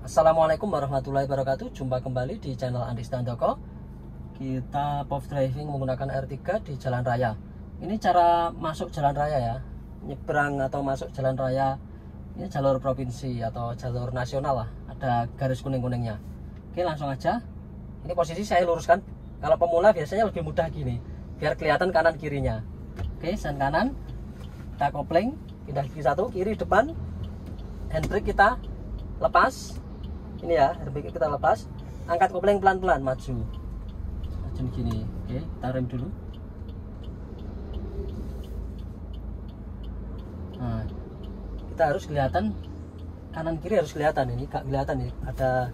Assalamualaikum warahmatullahi wabarakatuh. Jumpa kembali di channel Andis Dandoko. Kita pop driving menggunakan R3 di jalan raya. Ini cara masuk jalan raya ya, nyebrang atau masuk jalan raya. Ini jalur provinsi atau jalur nasional lah, ada garis kuning-kuningnya. Oke, langsung aja. Ini posisi saya luruskan. Kalau pemula biasanya lebih mudah gini, biar kelihatan kanan kirinya. Oke, sen kanan, kita kopling, pindah gigi satu, kiri depan, handbrake kita lepas. Ini ya, handbrake kita lepas, angkat kopling pelan-pelan, maju gini. Oke, kita rem dulu. Nah, kita harus kelihatan kanan kiri, harus kelihatan. Ini gak kelihatan nih, ada.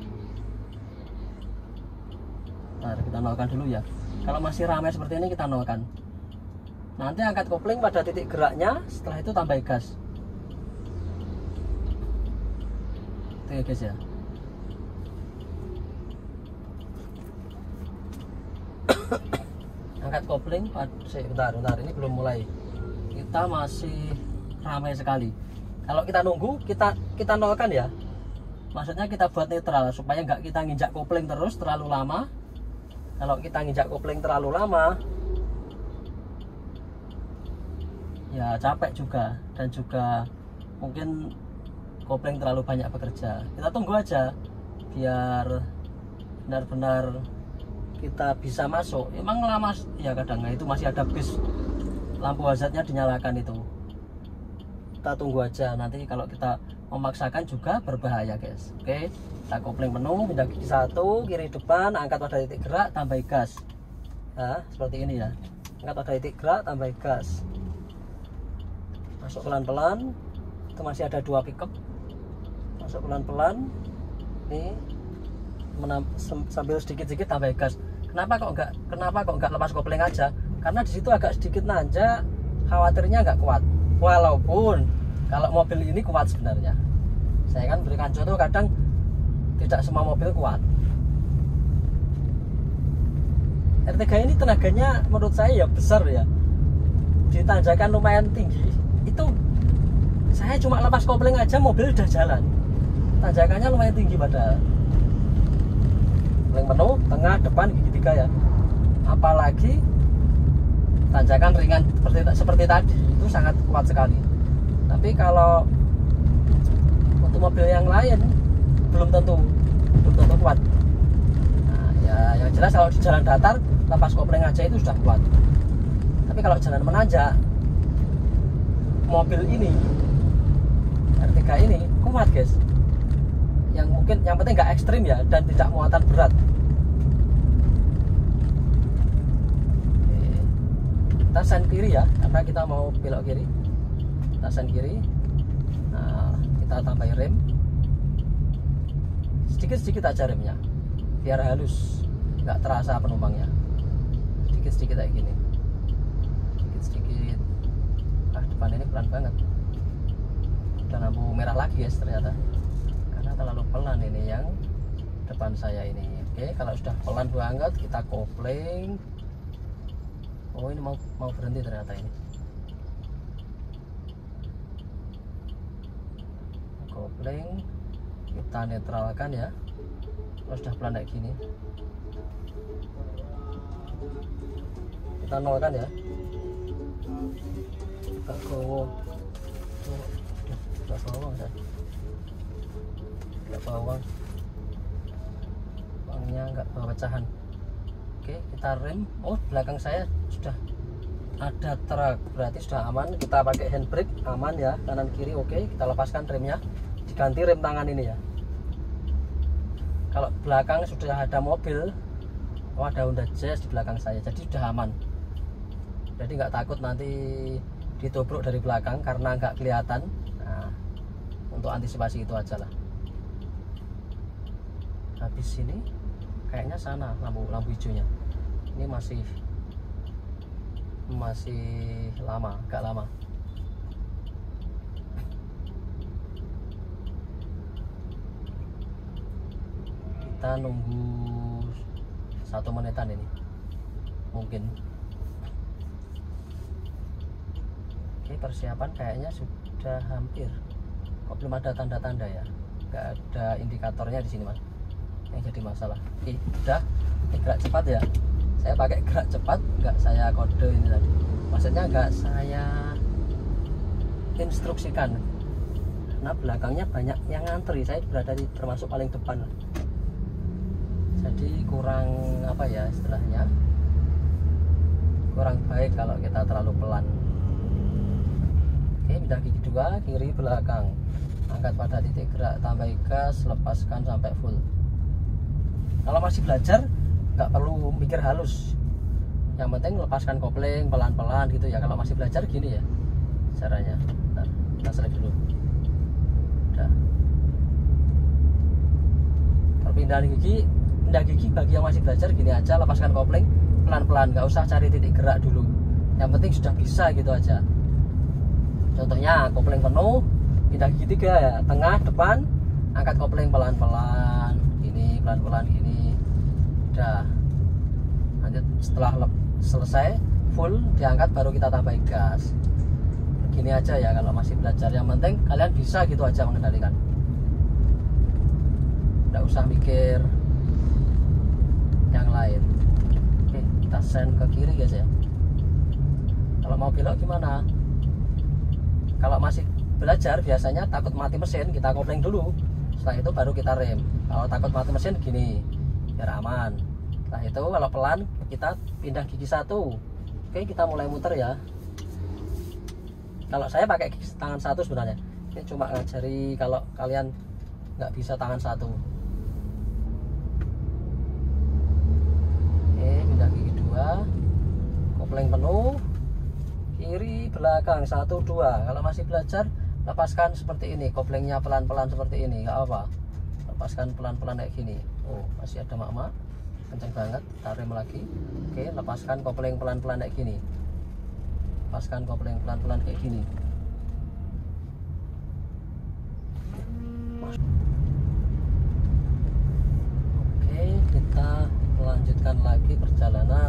Nah, kita nolkan dulu ya. Kalau masih ramai seperti ini kita nolkan. Nanti angkat kopling pada titik geraknya, setelah itu tambah gas. Itu ya guys ya. Angkat kopling, bentar, ini belum mulai. Kita masih ramai sekali. Kalau kita nunggu, kita nolkan ya. Maksudnya kita buat netral supaya nggak kita nginjak kopling terus terlalu lama. Kalau kita nginjak kopling terlalu lama, ya capek juga, dan juga mungkin kopling terlalu banyak bekerja. Kita tunggu aja biar benar-benar kita bisa masuk. Emang lama ya kadang, itu masih ada bis, lampu hazardnya dinyalakan itu. Kita tunggu aja, nanti kalau kita memaksakan juga berbahaya guys. Oke, kita kopling penuh, pindah gigi satu, kiri depan, angkat pada titik gerak, tambah gas. Nah, seperti ini ya, angkat pada titik gerak, tambah gas. Masuk pelan-pelan, itu masih ada 2 pickup. Masuk pelan-pelan, nih sambil sedikit-sedikit tambah gas. Kenapa kok nggak lepas kopling aja? Karena di situ agak sedikit nanjak, khawatirnya nggak kuat. Walaupun kalau mobil ini kuat sebenarnya. Saya kan berikan contoh, kadang tidak semua mobil kuat. R3 ini tenaganya menurut saya ya besar ya. Di tanjakan lumayan tinggi, itu saya cuma lepas kopling aja mobil udah jalan. Tanjakannya lumayan tinggi padahal. Kopling penuh, tengah, depan, gigi 3 ya. Apalagi tanjakan ringan seperti tadi, itu sangat kuat sekali. Tapi kalau untuk mobil yang lain belum tentu kuat. Nah, ya yang jelas kalau di jalan datar lepas kopling aja itu sudah kuat. Tapi kalau jalan menanjak, mobil ini R3 ini kuat guys. Yang penting nggak ekstrim ya, dan tidak muatan berat. Kita sen kiri ya, karena kita mau belok kiri. Kita sen kiri. Nah, kita tambahin rem. Sedikit-sedikit aja remnya, biar halus, nggak terasa penumpangnya. Sedikit-sedikit kayak gini. Sedikit-sedikit. Nah, depan ini pelan banget. Udah lampu merah lagi guys ternyata. Karena terlalu pelan ini yang depan saya ini. Oke, kalau sudah pelan banget kita kopling. Oh, ini mau berhenti ternyata ini. Kopling, kita netralkan ya. Kalau sudah pelan kayak gini, kita nolkan ya. Agak gowo. Agak bawang ya. Agak bawang. Bawangnya enggak bawa pecahan. Oke, kita rem. Oh, belakang saya sudah ada truk, berarti sudah aman. Kita pakai handbrake, aman ya, kanan kiri. Oke, kita lepaskan remnya, diganti rem tangan ini ya. Kalau belakang sudah ada mobil, oh ada Honda Jazz di belakang saya, jadi sudah aman. Jadi nggak takut nanti ditobrok dari belakang karena nggak kelihatan. Nah, untuk antisipasi itu aja lah. Habis ini kayaknya sana lampu hijaunya. Ini masih lama, agak lama. Kita nunggu 1 menitan ini mungkin. Oke, persiapan kayaknya sudah hampir. Kok belum ada tanda-tanda ya? nggak ada indikatornya di sini mas, yang jadi masalah. Oke, udah. Ini gerak cepat ya, saya pakai gerak cepat, nggak saya kode ini tadi, maksudnya nggak saya instruksikan karena belakangnya banyak yang ngantri, saya berada di termasuk paling depan, jadi kurang apa ya istilahnya, kurang baik kalau kita terlalu pelan. Oke, pindah gigi 2, kiri belakang, angkat pada titik gerak, tambah gas, lepaskan sampai full. Kalau masih belajar nggak perlu mikir halus, yang penting lepaskan kopling pelan-pelan gitu ya. Kalau masih belajar gini ya caranya. Nah, kita selesai dulu. Udah. Perpindahan gigi, pindah gigi bagi yang masih belajar gini aja, lepaskan kopling pelan-pelan, nggak usah cari titik gerak dulu, yang penting sudah bisa gitu aja. Contohnya kopling penuh, pindah gigi 3 ya, tengah depan, angkat kopling pelan-pelan gini, pelan-pelan gini. Udah. Nanti setelah selesai full diangkat baru kita tambahin gas. Begini aja ya kalau masih belajar, yang penting kalian bisa gitu aja mengendalikan, nggak usah mikir yang lain. Oke, kita send ke kiri guys ya. Kalau mau belok gimana? Kalau masih belajar biasanya takut mati mesin, kita kopling dulu, setelah itu baru kita rem. Kalau takut mati mesin gini biar aman. Setelah itu kalau pelan kita pindah gigi 1. Oke, kita mulai muter ya. Kalau saya pakai gigi tangan 1 sebenarnya, ini cuma ngajari kalau kalian nggak bisa tangan 1. Oke, pindah gigi 2, kopling penuh, kiri belakang 1 2. Kalau masih belajar lepaskan seperti ini, koplingnya pelan-pelan seperti ini, nggak apa, lepaskan pelan-pelan kayak gini. Oh, masih ada mak-mak kenceng banget, kita rem lagi. Oke, lepaskan kopling pelan-pelan kayak gini, lepaskan kopling pelan-pelan kayak gini. Oke, kita melanjutkan lagi perjalanan.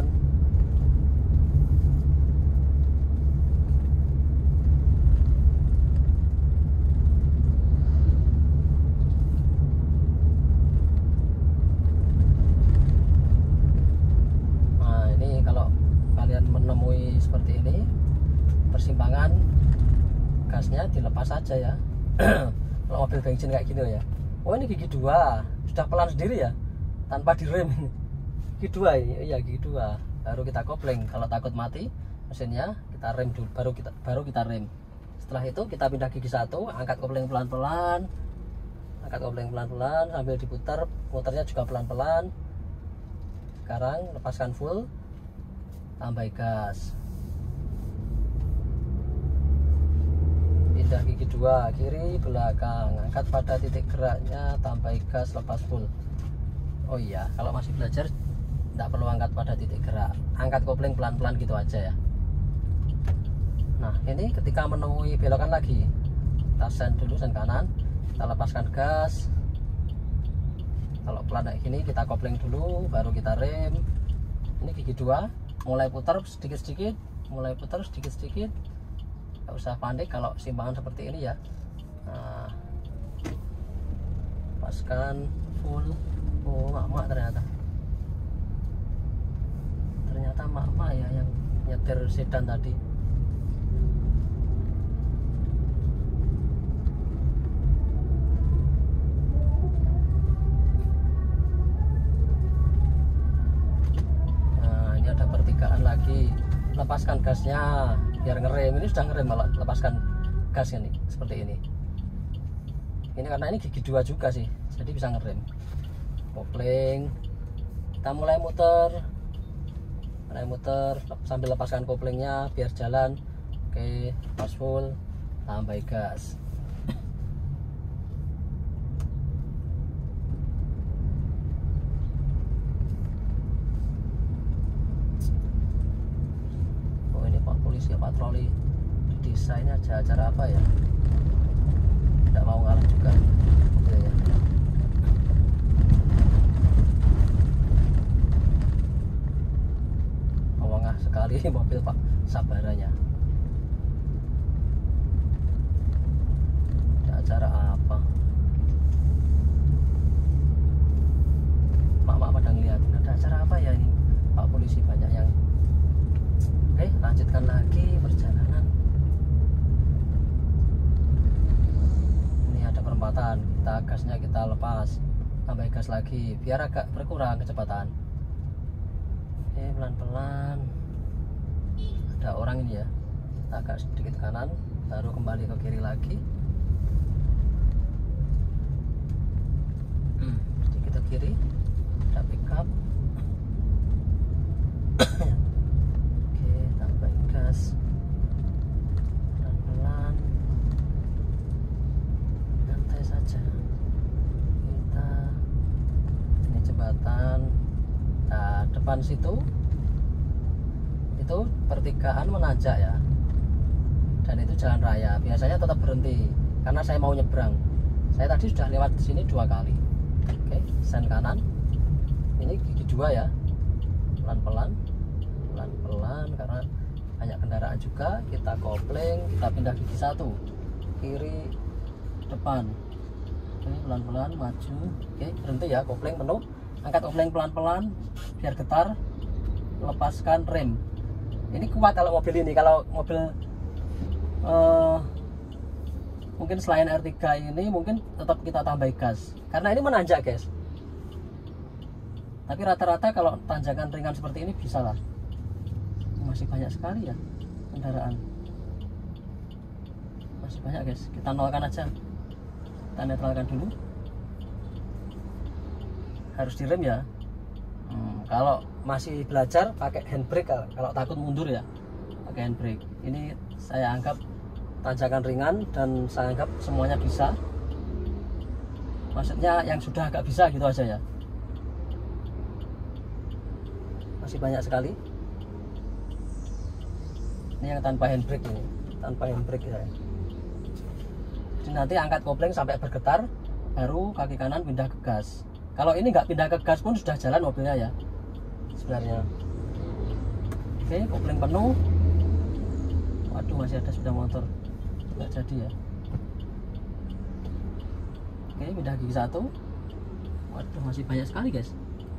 Menemui seperti ini persimpangan, gasnya dilepas saja ya. Kalau mobil bensin kayak gini ya, oh ini gigi 2 sudah pelan sendiri ya tanpa direm. Gigi 2 ini ya, gigi 2 baru kita kopling. Kalau takut mati mesinnya kita rem dulu, baru kita rem. Setelah itu kita pindah gigi 1, angkat kopling pelan-pelan, angkat kopling pelan-pelan sambil diputar, muternya juga pelan-pelan. Sekarang lepaskan full, tambah gas, pindah gigi 2, kiri belakang, angkat pada titik geraknya, tambah gas, lepas full. Oh iya, kalau masih belajar tidak perlu angkat pada titik gerak, angkat kopling pelan-pelan gitu aja ya. Nah, ini ketika menemui belokan lagi, kita send dulu, send kanan, kita lepaskan gas. Kalau pelan kayak gini kita kopling dulu, baru kita rem. Ini gigi 2 mulai putar sedikit-sedikit, mulai putar sedikit-sedikit, nggak usah panik kalau simpangan seperti ini ya. Nah, lepaskan full. Oh, mak-mak ternyata mak-mak ya yang nyetir sedan tadi. Lagi lepaskan gasnya biar ngerem. Ini sudah ngerem, malah lepaskan gas ini seperti ini. Ini karena ini gigi 2 juga sih, jadi bisa ngerem. Kopling, kita mulai muter sambil lepaskan koplingnya biar jalan. Oke, pas full, tambah gas. Polisi patroli di desa ini ada acara apa ya, tidak mau ngalah juga gitu ya. Mewah sekali mobil Pak Sabaranya. Ada acara apa? gasnya kita lepas, tambah gas lagi biar agak berkurang kecepatan. Oke, pelan-pelan. Ada orang ini ya, agak sedikit kanan, baru kembali ke kiri lagi. Sedikit ke kiri, ada pickup. Oke, tambah gas pelan-pelan, santai saja. Kita ini jembatan, nah depan situ itu pertigaan menanjak ya, dan itu jalan raya. Biasanya tetap berhenti karena saya mau nyebrang. Saya tadi sudah lewat di sini 2 kali. Oke, sen kanan, ini gigi 2 ya, pelan-pelan karena banyak kendaraan juga. Kita kopling, kita pindah gigi 1 kiri depan. Oke, pelan-pelan maju. Oke, berhenti ya, kopling penuh, angkat kopling pelan-pelan biar getar, lepaskan rem. Ini kuat kalau mobil ini. Kalau mobil mungkin selain R3 ini mungkin tetap kita tambah gas karena ini menanjak guys. Tapi rata-rata kalau tanjakan ringan seperti ini bisa lah. Masih banyak sekali ya kendaraan, masih banyak guys. Kita nolkan aja, kita netralkan dulu. Harus direm ya. Kalau masih belajar pakai handbrake, kalau takut mundur ya pakai handbrake. Ini saya anggap tanjakan ringan dan saya anggap semuanya bisa. Maksudnya yang sudah agak bisa gitu aja ya. Masih banyak sekali. Ini yang tanpa handbrake ini, tanpa handbrake ya. Jadi nanti angkat kopling sampai bergetar, baru kaki kanan pindah ke gas. Kalau ini nggak pindah ke gas pun sudah jalan mobilnya ya sebenarnya. Oke, kopling penuh. Waduh, masih ada sepeda motor, nggak jadi ya. Oke, pindah gigi 1. Waduh, masih banyak sekali guys.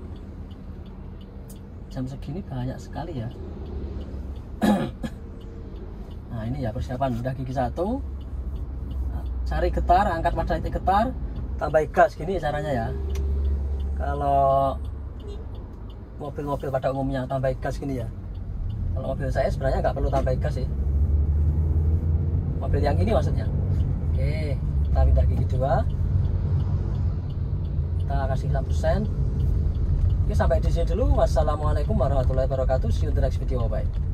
Jam segini banyak sekali ya. Nah ini ya persiapan, udah gigi 1. Cari getar, angkat pada titik getar, tambah gas. Gini caranya ya. Kalau mobil-mobil pada umumnya tambah gas gini ya. Kalau mobil saya sebenarnya nggak perlu tambah gas sih. Mobil yang ini maksudnya. Oke, kita pindah gigi 2. Kita kasih lampu sen. Oke, sampai di sini dulu. Wassalamualaikum warahmatullahi wabarakatuh. See you in the next video. Bye.